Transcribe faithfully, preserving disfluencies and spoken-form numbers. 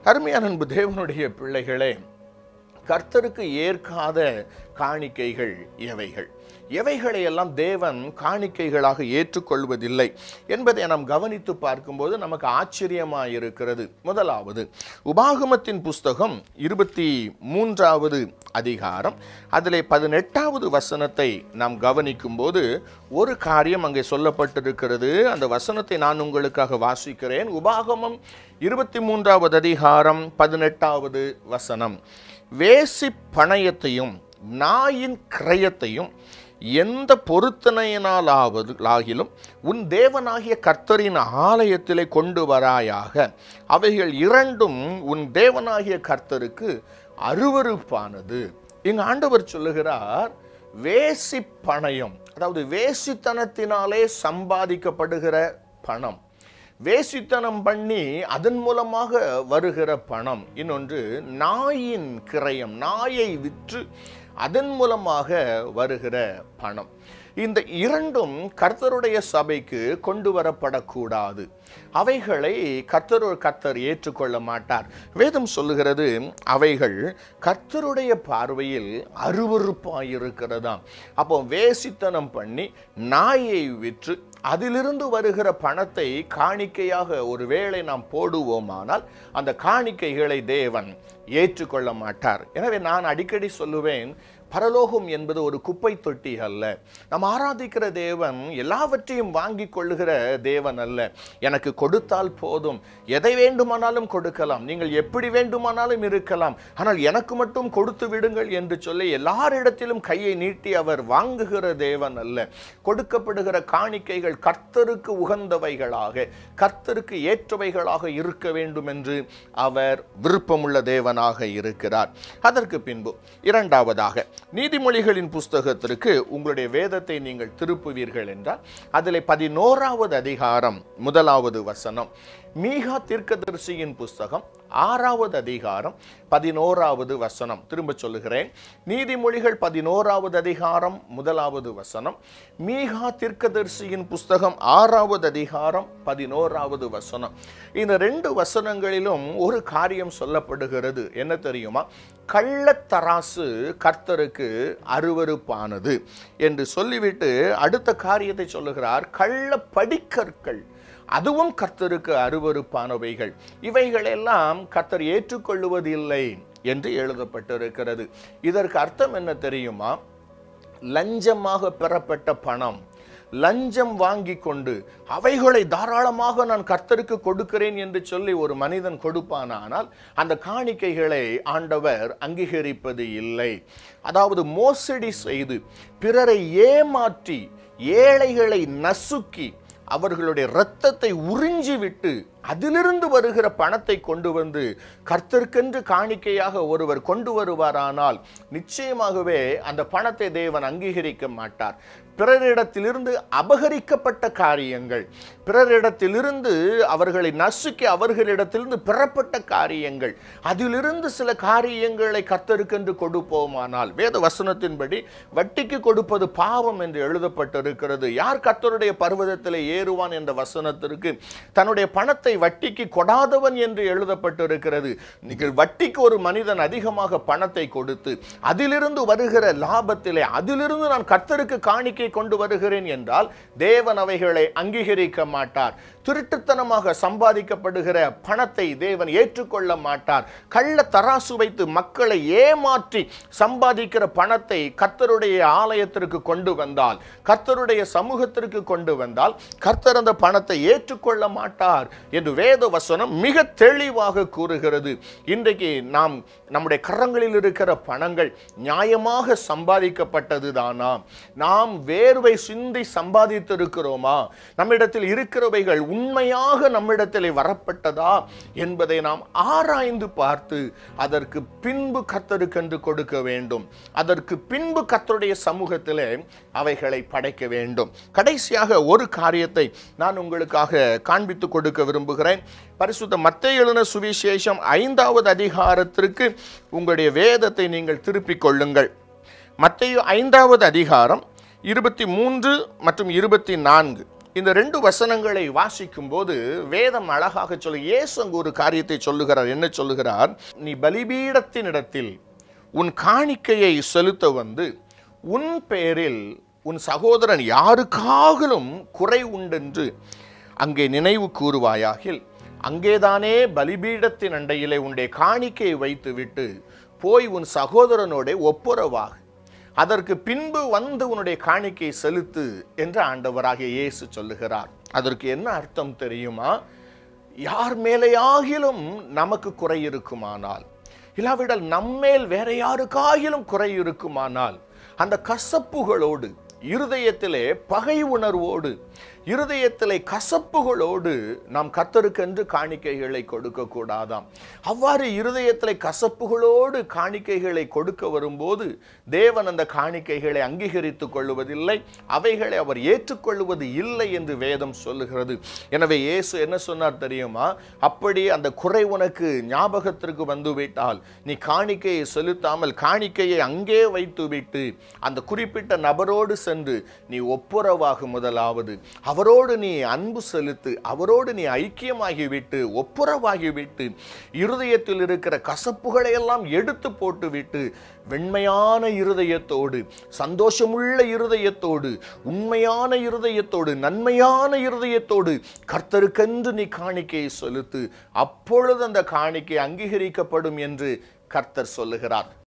அருமையான அன்பு தேவனுடைய பிள்ளைகளே, கர்த்தருக்கு ஏற்காத காணிக்கைகள் எவைகள்? எவைகளை எல்லாம் தேவன் காணிக்கைகளாக ஏற்றுக்கொள்வதில்லை என்பதை நாம் கவனித்து பார்க்கும்போது நமக்கு ஆச்சரியமாக இருக்கிறது. முதலாவது, உபாகமத்தின் புஸ்தகம் இருபத்தி மூன்றாவது அதிகாரம் அதிலே பதினெட்டாவது வசனத்தை நாம் கவனிக்கும் போது ஒரு காரியம் அங்கே சொல்லப்பட்டிருக்கிறது. அந்த வசனத்தை நான் உங்களுக்காக வாசிக்கிறேன். உபாகமம் இருபத்தி மூன்றாவது அதிகாரம் பதினெட்டாவது வசனம். வேசி பணயத்தையும் நாயின் கிரயத்தையும் எந்த பொருத்தனையினாலாவது ஆகிலும் உன் தேவனாகிய கர்த்தரின் ஆலயத்திலே கொண்டு வராயாக. அவைகள் இரண்டும் உன் தேவனாகிய கர்த்தருக்கு அருவருப்பானது. இங்கு ஆண்டவர் சொல்லுகிறார், வேசி பணயம், அதாவது வேசித்தனத்தினாலே சம்பாதிக்கப்படுகிற பணம், வேசித்தனம் பண்ணி அதன் மூலமாக வருகிற பணம். இன்னொன்று நாயின் கிரயம், நாயை விற்று அதன் மூலமாக வருகிற பணம். இந்த இரண்டும் கர்த்தருடைய சபைக்கு கொண்டு வரப்படக்கூடாது. அவைகளை கர்த்தர் கர்த்தர் ஏற்றுக்கொள்ள மாட்டார். வேதம் சொல்லுகிறது, அவைகள் கர்த்தருடைய பார்வையில் அருவருப்பாயிருக்கிறதாம். அப்போ வேசித்தனம் பண்ணி நாயை விற்று அதிலிருந்து வருகிற பணத்தை காணிக்கையாக ஒருவேளை நாம் போடுவோமானால் அந்த காணிக்கைகளை தேவன் ஏற்றுக்கொள்ள மாட்டார். எனவே நான் அடிக்கடி சொல்லுவேன், பரலோகம் என்பது ஒரு குப்பை தொட்டி அல்ல. நாம் ஆராதிக்கிற தேவன் எல்லாவற்றையும் வாங்கி கொள்ளுகிற தேவன் அல்ல. எனக்கு கொடுத்தால் போதும், எதை வேண்டுமானாலும் கொடுக்கலாம், நீங்கள் எப்படி வேண்டுமானாலும் இருக்கலாம், ஆனால் எனக்கு மட்டும் கொடுத்து விடுங்கள் என்று சொல்லி எல்லாரிடத்திலும் கையை நீட்டி அவர் வாங்குகிற தேவன் அல்ல. கொடுக்கப்படுகிற காணிக்கைகள் கர்த்தருக்கு உகந்தவைகளாக, கர்த்தருக்கு ஏற்றவைகளாக இருக்க வேண்டும் என்று அவர் விருப்பமுள்ள தேவனாக இருக்கிறார். அதற்கு பின்பு இரண்டாவதாக, நீதிமொழிகளின் புஸ்தகத்திற்கு உங்களுடைய வேதத்தை நீங்கள் திருப்புவீர்கள் என்றால் அதிலே பதினோராவது அதிகாரம் முதலாவது வசனம். மீகா தீர்க்கதரிசியின் புஸ்தகம் ஆறாவது அதிகாரம் பதினோராவது வசனம். திரும்ப சொல்லுகிறேன், நீதிமொழிகள் பதினோராவது அதிகாரம் முதலாவது வசனம், மீகா தீர்க்கதரிசியின் புஸ்தகம் ஆறாவது அதிகாரம் பதினோராவது வசனம். இந்த ரெண்டு வசனங்களிலும் ஒரு காரியம் சொல்லப்படுகிறது. என்ன தெரியுமா? கள்ளத்தராசு கர்த்தருக்கு அருவருப்பானது என்று சொல்லிவிட்டு அடுத்த காரியத்தை சொல்லுகிறார், கள்ள படிக்கற்கள் அதுவும் கர்த்தருக்கு அருவருப்பானவைகள். இவைகளெல்லாம் கர்த்தர் ஏற்றுக்கொள்ளுவதில்லை என்று எழுதப்பட்டிருக்கிறது. இதற்கு அர்த்தம் என்ன தெரியுமா? லஞ்சமாக பெறப்பட்ட பணம், லஞ்சம் வாங்கி கொண்டு அவைகளை தாராளமாக நான் கர்த்தருக்கு கொடுக்கிறேன் என்று சொல்லி ஒரு மனிதன் கொடுப்பானால் அந்த காணிக்கைகளை ஆண்டவர் அங்கீகரிப்பது இல்லை. அதாவது மோசடி செய்து பிறரை ஏமாற்றி ஏழைகளை நசுக்கி அவர்களுடைய இரத்தத்தை உறிஞ்சி விட்டு அதிலிருந்து வருகிற பணத்தை கொண்டு வந்து கர்த்தருக்கென்று காணிக்கையாக ஒருவர் கொண்டு வருவாரானால் நிச்சயமாகவே அந்த பணத்தை தேவன் அங்கீகரிக்க மாட்டார். பிறரிடத்திலிருந்து அபகரிக்கப்பட்ட காரியங்கள், பிறரிடத்திலிருந்து அவர்களை நசுக்கி அவர்களிடத்திலிருந்து பெறப்பட்ட காரியங்கள், அதிலிருந்து சில காரியங்களை கர்த்தருக்கென்று கொடுப்போமானால் வேத வசனத்தின்படி வட்டிக்கு கொடுப்பது பாவம் என்று எழுதப்பட்டிருக்கிறது. யார் கர்த்தருடைய பர்வதத்தில் ஏறுவான் என்ற வசனத்திற்கு தன்னுடைய பணத்தை வட்டிக்கு கொடாதவன் என்று எழுதப்பட்டிருக்கிறது. நீங்கள் வட்டிக்கு ஒரு மனிதன் அதிகமாக பணத்தை கொடுத்து அதிலிருந்து வருகிற லாபத்திலே அதிலிருந்து நான் கர்த்தருக்கு காணிக்கை கொண்டு வருகிறேன் என்றால் தேவன் அவைகளை அங்கீகரிக்க மாட்டார். திருட்டுத்தனமாக சம்பாதிக்கப்படுகிற பணத்தை தேவன் ஏற்றுக்கொள்ள மாட்டார். கள்ள தராசு வைத்து மக்களை ஏமாற்றி சம்பாதிக்கிற பணத்தை கர்த்தருடைய ஆலயத்திற்கு கொண்டு வந்தால், கர்த்தருடைய சமூகத்திற்கு கொண்டு வந்தால் கர்த்தர் அந்த பணத்தை ஏற்றுக்கொள்ள மாட்டார் என்று வேத வசனம் மிக தெளிவாக கூறுகிறது. இன்றைக்கு நாம் நம்முடைய கரங்களில் இருக்கிற பணங்கள் நியாயமாக சம்பாதிக்கப்பட்டது தானா? நாம் வேர்வை சிந்தி சம்பாதித்திருக்கிறோமா? நம்மிடத்தில் இருக்கிறவைகள் உண்மையாக நம்மிடத்தில் வரப்பட்டதா என்பதை நாம் ஆராய்ந்து பார்த்து அதற்கு பின்பு கர்த்தருக்கென்று கொடுக்க வேண்டும். அதற்கு பின்பு கர்த்தருடைய சமூகத்திலே அவைகளை படைக்க வேண்டும். கடைசியாக ஒரு காரியத்தை நான் உங்களுக்காக காண்பித்து கொடுக்க விரும்புகிறேன். பரிசுத்த மத்தேயு எழுதின சுவிசேஷம் ஐந்தாவது அதிகாரத்திற்கு உங்களுடைய வேதத்தை நீங்கள் திருப்பிக் கொள்ளுங்கள். மத்தேயு ஐந்தாவது அதிகாரம் இருபத்தி மூன்று மற்றும் இருபத்தி நான்கு இந்த ரெண்டு வசனங்களை வாசிக்கும் போது வேதம் அழகாக சொல்லு. இயேசு அங்கு ஒரு காரியத்தை சொல்லுகிறார். என்ன சொல்லுகிறார்? நீ பலிபீடத்தின் இடத்தில் உன் காணிக்கையை செலுத்த வந்து உன் பேரில் உன் சகோதரன் யாருக்காகலும் குறை உண்டென்று அங்கே நினைவு கூறுவாயாகில் அங்கேதானே பலிபீடத்தின் அண்டையிலே உன்னுடைய காணிக்கையை வைத்துவிட்டு போய் உன் சகோதரனோட ஒப்புரவாக, அதற்கு பின்பு வந்து உன்னுடைய காணிக்கை செலுத்து என்று ஆண்டவராகிய இயேசு சொல்லுகிறார். அதற்கு என்ன அர்த்தம் தெரியுமா? யார் மேலேயாகிலும் நமக்கு குறை இருக்குமானால், இல்லாவிட்டால் நம்மேல் வேற யாருக்காகிலும் குறை இருக்குமானால், அந்த கசப்புகளோடு, இருதயத்திலே பகை உணர்வோடு, இருதயத்திலே கசப்புகளோடு நாம் கர்த்தருக்கென்று காணிக்கைகளை கொடுக்க கூடாதாம். அவ்வாறு இருதயத்திலே கசப்புகளோடு காணிக்கைகளை கொடுக்க வரும்போது தேவன் அந்த காணிக்கைகளை அங்கீகரித்துக் கொள்வதில்லை, அவைகளை அவர் ஏற்றுக்கொள்வது இல்லை என்று வேதம் சொல்லுகிறது. எனவே இயேசு என்ன சொன்னார் தெரியுமா? அப்படி அந்த குறை உனக்கு ஞாபகத்திற்கு வந்துவிட்டால் நீ காணிக்கையை செலுத்தாமல் காணிக்கையை அங்கே வைத்துவிட்டு அந்த குறிப்பிட்ட நபரோடு சென்று நீ ஒப்புரவாகு. முதலாவது அவரோடு நீ அன்பு செலுத்து, அவரோடு நீ ஐக்கியமாகிவிட்டு ஒப்புரவாகிவிட்டு இருதயத்தில் இருக்கிற கசப்புகளை எல்லாம் எடுத்து போட்டுவிட்டு வெண்மையான இருதயத்தோடு, சந்தோஷமுள்ள இருதயத்தோடு, உண்மையான இருதயத்தோடு, நன்மையான இருதயத்தோடு கர்த்தருக்கென்று நீ காணிக்கையை செலுத்து. அப்பொழுது அந்த காணிக்கை அங்கீகரிக்கப்படும் என்று கர்த்தர் சொல்லுகிறார்.